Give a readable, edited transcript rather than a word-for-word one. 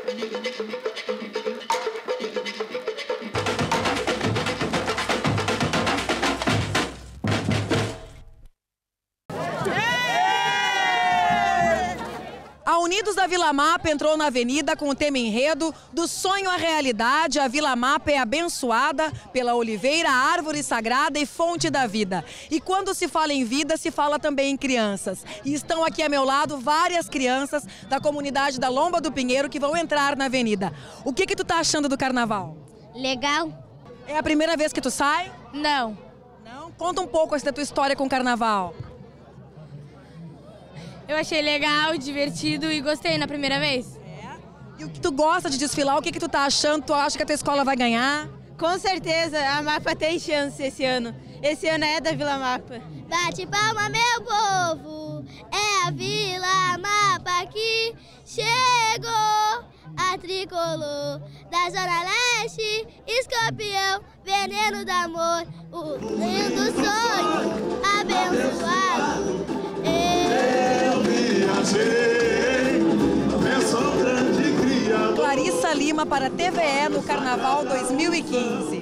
A Unidos da Vila Mapa entrou na avenida com o tema enredo do sonho à realidade. A Vila Mapa é abençoada pela oliveira, árvore sagrada e fonte da vida. E quando se fala em vida, se fala também em crianças. E estão aqui a meu lado várias crianças da comunidade da Lomba do Pinheiro que vão entrar na avenida. O que tu tá achando do carnaval? Legal? É a primeira vez que tu sai? Não. Não? Conta um pouco da tua história com o carnaval. Eu achei legal, divertido e gostei na primeira vez. E o que tu gosta de desfilar? O que tu tá achando? Tu acha que a tua escola vai ganhar? Com certeza, a Mapa tem chance esse ano. Esse ano é da Vila Mapa. Bate palma, meu povo, é a Vila Mapa que chegou. A tricolor da Zona Leste, escorpião, veneno do amor, o lindo sonho abençoado. Eu viajei, abençoa grande criador. Clarissa Lima para a TVE no Carnaval 2015.